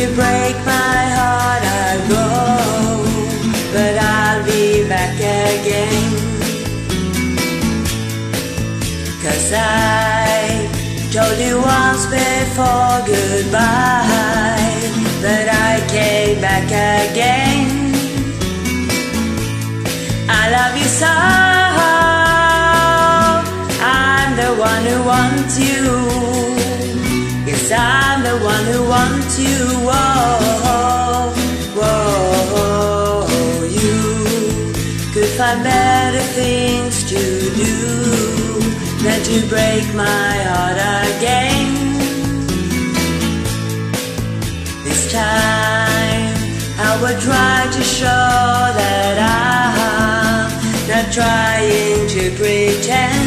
you break my heart, I'll go, but I'll be back again. 'Cause I told you once before goodbye, but I came back again. I love you so, I'm the one who wants you. Yes, I'm the one who wants you. Whoa, whoa, you could find better things to do than to break my heart again. This time I will try to show that I'm not trying to pretend.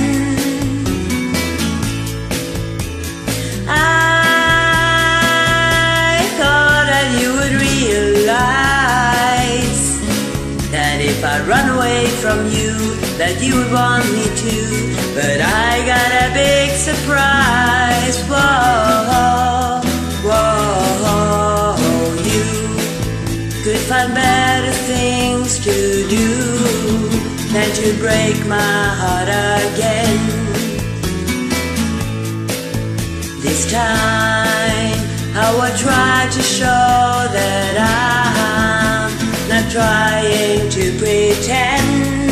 I thought that you would realize that if I run away from you, that you would want me to. But I got a big surprise. Whoa, whoa, you could find better things to do than to break my heart again. This time I will try to show that I'm not trying to pretend.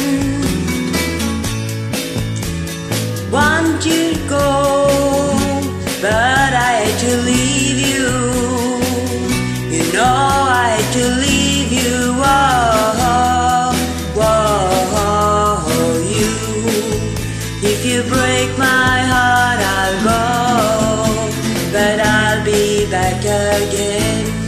Want you to go, but I hate to leave you. You know I hate to leave you. Whoa, whoa, you. If you break my heart, I'll go, but I'll be back again.